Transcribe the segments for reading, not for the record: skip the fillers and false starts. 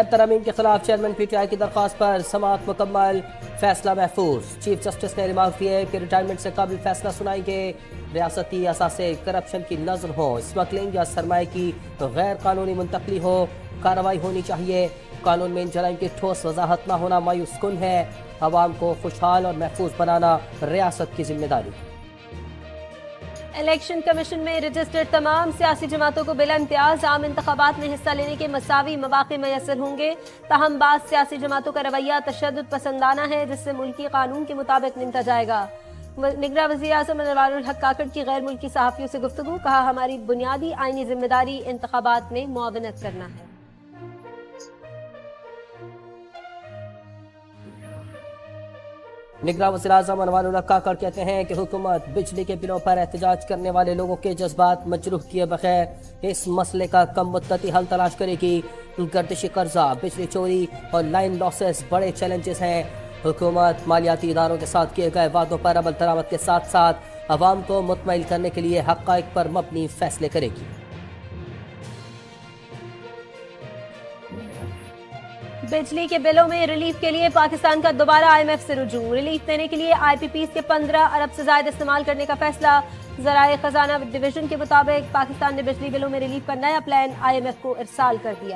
नैब तरमीम के खिलाफ चेयरमैन PTI की दरख्वास्त पर समाअत मुकम्मल, फैसला महफूज। चीफ जस्टिस ने रिमार्क दिए कि रिटायरमेंट से कबल फैसला सुनाएंगे। रियासती असासे करप्शन की नजर हो, स्मगलिंग या सरमाए की गैर कानूनी मुंतकली हो, कार्रवाई होनी चाहिए। कानून में इन जराइम की ठोस वजाहत न होना मायूस कुन है। अवाम को खुशहाल और महफूज बनाना रियासत की जिम्मेदारी। इलेक्शन कमीशन में रजिस्टर्ड तमाम सियासी जमातों को बिला इम्तियाज आम इंतखाबात में हिस्सा लेने के मसावी मौके मैसर होंगे। ताहम बाज़ सियासी जमातों का रवैया तशद्दुद पसंदाना है, जिससे मुल्की कानून के मुताबिक निपटा जाएगा। निगरान वज़ीर आज़म अनवारुल हक काकड़ की गैर मुल्की सहाफ़ियों से गुफ्तगू, कहा हमारी बुनियादी आईनी जिम्मेदारी इंतखाबात में मुआवनत करना है। निगरान वज़ीर आज़म अनवारुल हक काकड़ कहते हैं कि हुकूमत बिजली के बिलों पर एहतजाज करने वाले लोगों के जज्बात मजरूह किए बगैर इस मसले का कम मुद्दती हल तलाश करेगी। गर्दिशी कर्जा, बिजली चोरी और लाइन लॉसेस बड़े चैलेंजेस हैं। हुकूमत मालियाती इदारों के साथ किए गए वादों पर अमल दरामद के साथ साथ अवाम को मुतमईन करने के लिए हक़ाइक़ पर मबनी फैसले करेगी। बिजली के बिलों में रिलीफ के लिए पाकिस्तान का दोबारा IMF से रुजू। रिलीफ देने के लिए IPPs के 15 अरब से ज्यादा इस्तेमाल करने का फैसला। ज़राए खजाना डिवीजन के मुताबिक पाकिस्तान ने बिजली बिलों में रिलीफ का नया प्लान IMF को इरसाल कर दिया।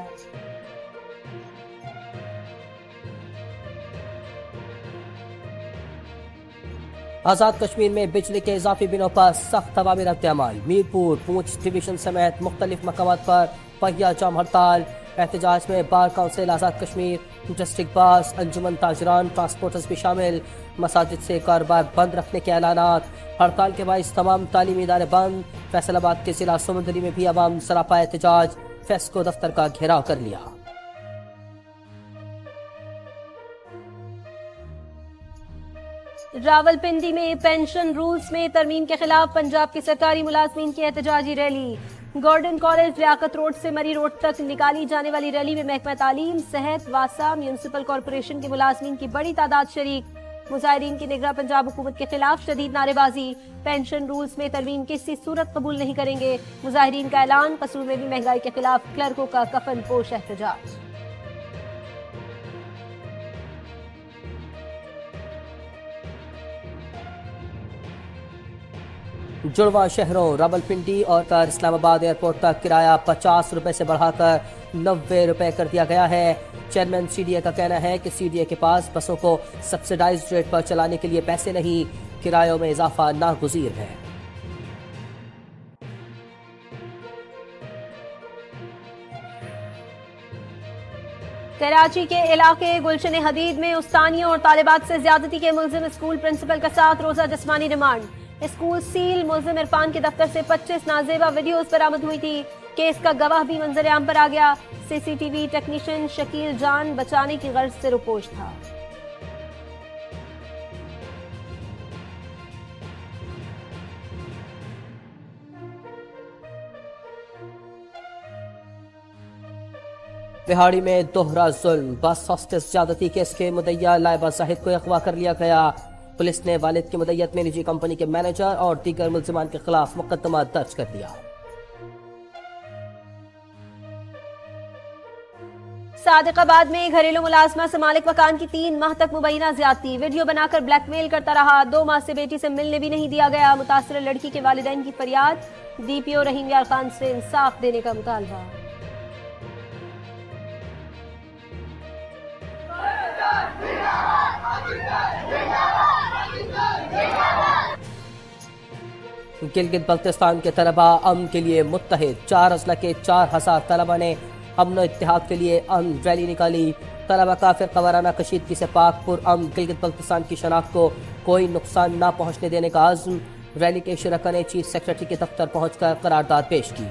आज़ाद कश्मीर में बिजली के इजाफी बिलों पर सख्त अवामिर अमल। मीरपुर, पूंछ डिवीजन समेत मुख्तलिफ मकामात पर पहिया जाम हड़ताल। एहतजाज में bar council Azad Kashmir, district bars, अंजुमन ताजरान, ट्रांसपोर्टर्स भी शामिल। मसाजिद से कारोबार बंद रखने के ऐलानात। हड़ताल के बाइस तमाम तालीमी इदारे बंद। फैसलाबाद के जिला समुंदरी में भी अवाम सरापा एहतजाज, फेस्को दफ्तर का घेराव कर लिया। रावलपिंडी में पेंशन रूल्स में तरमीम के खिलाफ पंजाब के सरकारी मुलाजमीन की एहतजाजी rally. Gordon college Liaquat road से मरी रोड तक निकाली जाने वाली रैली में महकमा तालीम, सेहत, वासा, म्यूनिसिपल कॉरपोरेशन के मुलाजमीन की बड़ी तादाद शरीक। मुजाहिरीन की निगरान पंजाब हुकूमत के खिलाफ शदीद नारेबाजी। पेंशन रूल्स में तरमीम किसी सूरत कबूल नहीं करेंगे। मुजाहिरीन का ऐलान। कसूर में भी महंगाई के खिलाफ क्लर्कों का कफन पोश एहतजाज। जुड़वा शहरों रावलपिंडी और इस्लामाबाद एयरपोर्ट का किराया 50 रुपए से बढ़ाकर 90 रुपए कर दिया गया है। चेयरमैन CDA का कहना है कि CDA के पास बसों को सब्सिडाइज्ड रेट पर चलाने के लिए पैसे नहीं, किरायों में इजाफा नागुज़ीर है। कराची के इलाके गुलशन हदीद में उस्तानियों और तालिबात से ज्यादती के मुल्जिम स्कूल प्रिंसिपल का 7 रोजा जिस्मानी रिमांड। School seal. मुल्जिम इरफान के दफ्तर से 25 नाजेबा वीडियोस बरामद हुई थी। केस का गवाह भी मंजर आम पर आ गया। CCTV टेक्नीशियन शकील जान बचाने की गर्ज से रुपोश था। बिहाड़ी में दोहरा जुल्म। बस हॉस्टेस ज्यादती केस के मुद्दइया लाइबा जाहिद को अगवा कर लिया गया। पुलिस ने वालिद की मुद्दत में निजी कंपनी के मैनेजर और दीगर मुल्जिमान के खिलाफ मुकदमा दर्ज कर दिया। सादिकाबाद में घरेलू मुलाजमा से मालिक मकान की 3 माह तक मुबैना ज्यादती। वीडियो बनाकर ब्लैकमेल करता रहा। 2 माह से बेटी से मिलने भी नहीं दिया गया। मुतासर लड़की के वालिदैन की फरियाद। DPO रहीम यार खान से इंसाफ देने का मुतालबा। गिलगित बल्तिस्तान के तलबा अमन के लिए मुत्तहिद। 4 अजला के 4000 तलबा ने अमन इत्तेहाद के लिए अमन रैली निकाली। तलबा का फिरका वाराना कशीदगी से पाक पुर अमन गिलगित बल्तिस्तान की शनाख्त को कोई नुकसान न पहुंचने देने का आज़म। रैली के शुरका ने चीफ सेक्रेटरी के दफ्तर पहुंचकर करारदाद पेश की।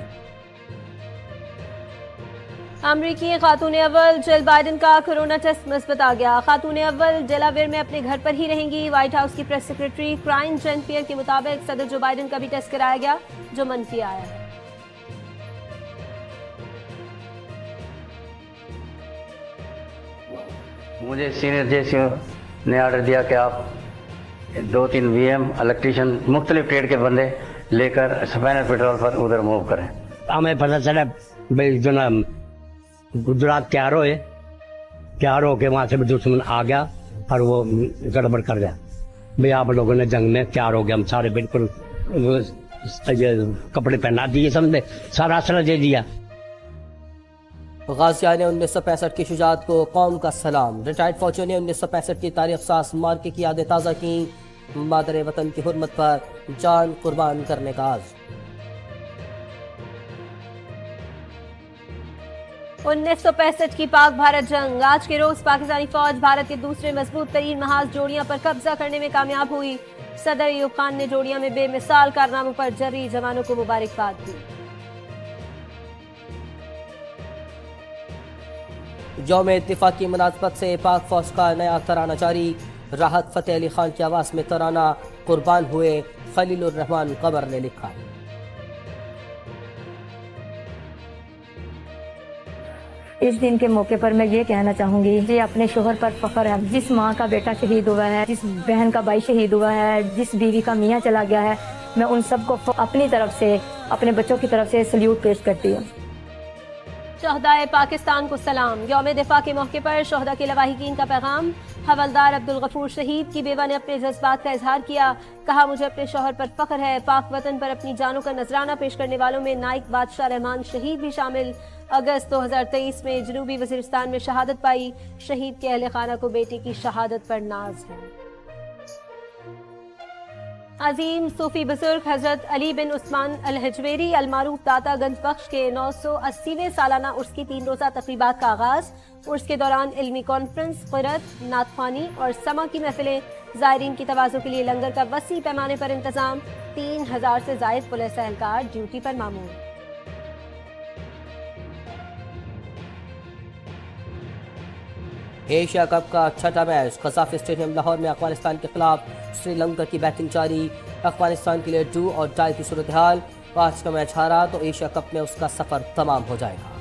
अमरीकी खातून अव्वल जिल बाइडन का कोरोना टेस्ट मुस्बत आ गया। खातून अव्वल डेलावेयर में अपने घर पर ही रहेंगी। व्हाइट हाउस की press secretary Karine Jean Pierre के मुताबिक सदर जो बाइडन का भी टेस्ट कराया गया, जो मनफी आया है। मुझे सीनियर जेसीओ ने ऑर्डर दिया कि आप 2-3 VM इलेक्ट्रीशियन मुख्तलिफ ट्रेड के बंदे लेकर स्पैनर पेट्रोल पर उधर मूव करें। हमें पता चला भाई जो ना गुजरात के आरो है तैयार होके वहां से भी दुश्मन आ गया और वो गड़बड़ कर गया। भाई आप लोगों ने जंग में तैयार हो गया, हम सारे बिल्कुल कपड़े पहना दिए, समझे, सारा असला दे दिया। गाजिया ने 1965 की शुजात को कौम का सलाम। रिटायर्ड फौजियों ने 1965 की तारीख सास मार्के की यादें ताज़ा की। मादर वतन की हुर्मत पर जान कुर्बान करने का आज। 1965 की पाक भारत जंग। आज के रोज पाकिस्तानी फौज भारत के दूसरे मजबूत तरीन महाज जोड़ियां पर कब्जा करने में कामयाब हुई। सदर अयूब खान ने जोड़ियां में बेमिसाल कारनामों पर जर्री जवानों को मुबारकबाद दी। यौम इत्तिफाक की मुनासबत से पाक फौज का नया तराना जारी। राहत फतेह अली खान की आवाज में तराना कुर्बान हुए खलीलुर रहमान कबर ने लिखा। इस दिन के मौके पर मैं ये कहना चाहूँगी, ये अपने शोहर पर फख्र है। जिस माँ का बेटा शहीद हुआ है, जिस बहन का भाई शहीद हुआ है, जिस बीवी का मियाँ चला गया है, मैं उन सबको अपनी तरफ से, अपने बच्चों की तरफ से सल्यूट पेश करती हूँ। शहदाए पाकिस्तान को सलाम। यौम दिफा के मौके पर शहदा के लवाहिकीन का पैगाम। हवलदार अब्दुल गफूर शहीद की बेवा ने अपने जज्बात का इजहार किया। कहा, मुझे अपने शौहर पर फख्र है। पाक वतन पर अपनी जानों का नजराना पेश करने वालों में नाइक बादशाह रहमान शहीद भी शामिल। अगस्त 2023 में जनूबी वजीरिस्तान में शहादत पाई। शहीद के अहले खाना को बेटी की शहादत पर नाज है। अजीम सूफी बुजुर्ग हजरत अली बिन उस्मान अल हजवेरी अलमारूफ दाता गंज बख्श के 980वें सालाना उर्स की 3 रोज़ा तकरीबात का आगाज। उर्स के दौरान इल्मी कॉन्फ्रेंस, क़िरात, नातख्वानी और समा की महफिलें। ज़ायरीन की तवाज़ुन के लिए लंगर का वसी पैमाने पर इंतजाम। 3000 से ज़ायद पुलिस एहलकार ड्यूटी पर मामूर। एशिया कप का छठा मैच कसाफ स्टेडियम लाहौर में अफगानिस्तान के खिलाफ श्रीलंका की बैटिंग जारी। अफगानिस्तान के लिए डू और डाई की सूरत हाल। आज का मैच हारा तो एशिया कप में उसका सफर तमाम हो जाएगा।